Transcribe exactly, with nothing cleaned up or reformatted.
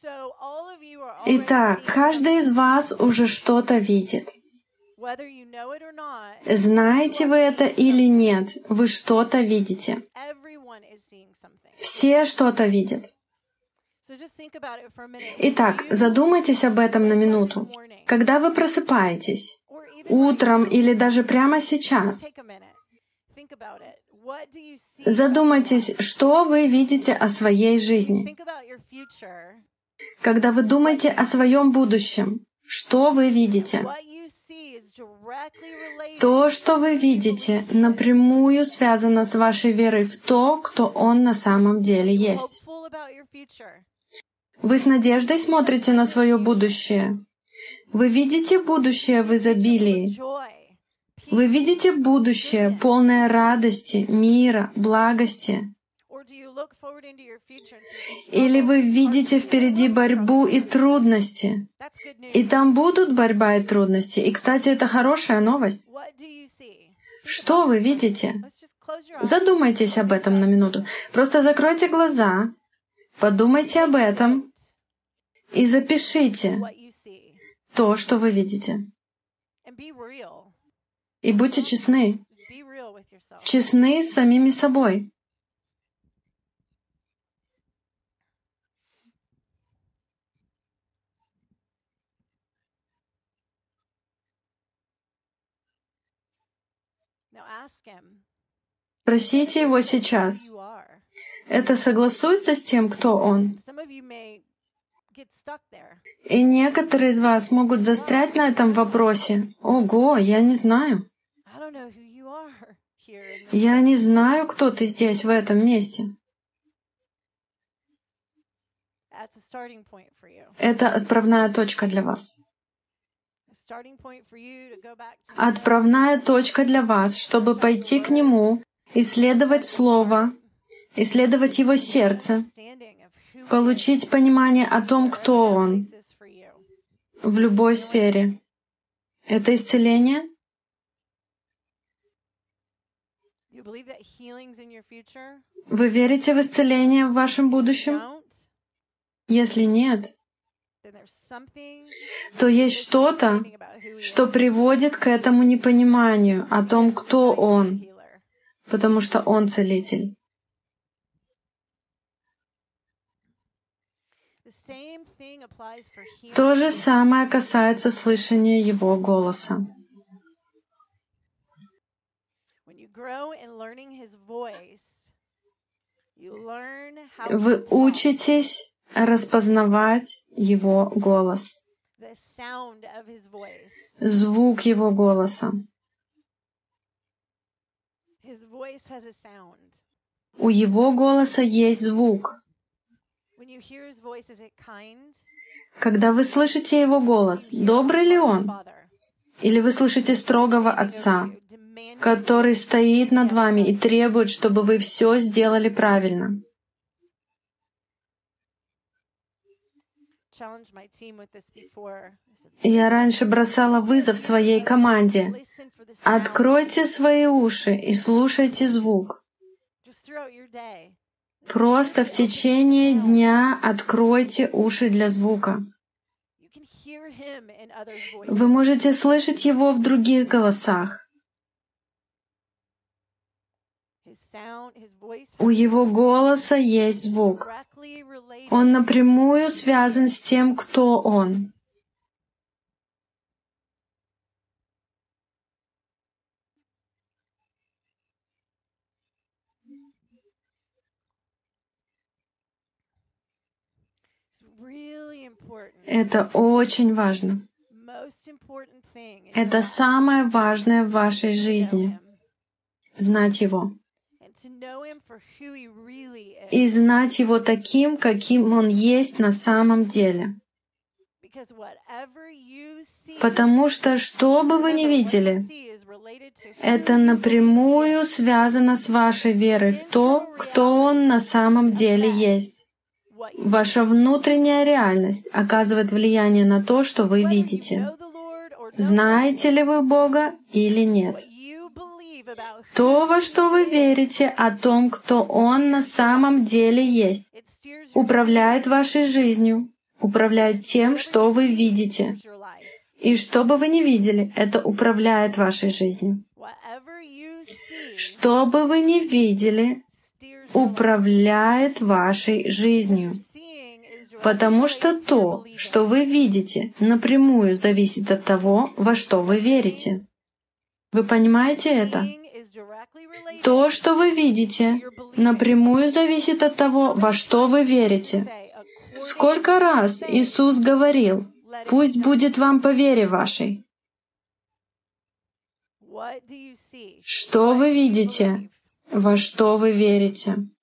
Итак, каждый из вас уже что-то видит. Знаете вы это или нет, вы что-то видите. Все что-то видят. Итак, задумайтесь об этом на минуту. Когда вы просыпаетесь, утром или даже прямо сейчас, задумайтесь, что вы видите о своей жизни. Когда вы думаете о своем будущем, что вы видите? То, что вы видите, напрямую связано с вашей верой в то, кто Он на самом деле есть. Вы с надеждой смотрите на свое будущее. Вы видите будущее в изобилии. Вы видите будущее, полное радости, мира, благости. Или вы видите впереди борьбу и трудности. И там будут борьба и трудности. И, кстати, это хорошая новость. Что вы видите? Задумайтесь об этом на минуту. Просто закройте глаза, подумайте об этом и запишите то, что вы видите. И будьте честны. Честны с самими собой. Просите Его сейчас. Это согласуется с тем, кто Он. И некоторые из вас могут застрять на этом вопросе. Ого, я не знаю. Я не знаю, кто ты здесь, в этом месте. Это отправная точка для вас. Отправная точка для вас, чтобы пойти к Нему, исследовать Слово, исследовать Его сердце, получить понимание о том, кто Он в любой сфере. Это исцеление? Вы верите в исцеление в вашем будущем? Если нет, то есть что-то, что приводит к этому непониманию о том, кто Он, потому что Он целитель. То же самое касается слышания Его голоса. Вы учитесь распознавать Его голос, звук Его голоса. У Его голоса есть звук. Когда вы слышите Его голос, добрый ли Он? Или вы слышите строгого Отца, который стоит над вами и требует, чтобы вы все сделали правильно? Я раньше бросала вызов своей команде. Откройте свои уши и слушайте звук. Просто в течение дня откройте уши для звука. Вы можете слышать Его в других голосах. У Его голоса есть звук. Он напрямую связан с тем, кто Он. Это очень важно. Это самое важное в вашей жизни — знать Его. И знать Его таким, каким Он есть на самом деле. Потому что, что бы вы ни видели, это напрямую связано с вашей верой в то, кто Он на самом деле есть. Ваша внутренняя реальность оказывает влияние на то, что вы видите. Знаете ли вы Бога или нет? То, во что вы верите о том, кто Он на самом деле есть, управляет вашей жизнью, управляет тем, что вы видите. И что бы вы ни видели, это управляет вашей жизнью. Что бы вы ни видели, управляет вашей жизнью. Потому что то, что вы видите, напрямую зависит от того, во что вы верите. Вы понимаете это? То, что вы видите, напрямую зависит от того, во что вы верите. Сколько раз Иисус говорил: «Пусть будет вам по вере вашей». Что вы видите? Во что вы верите?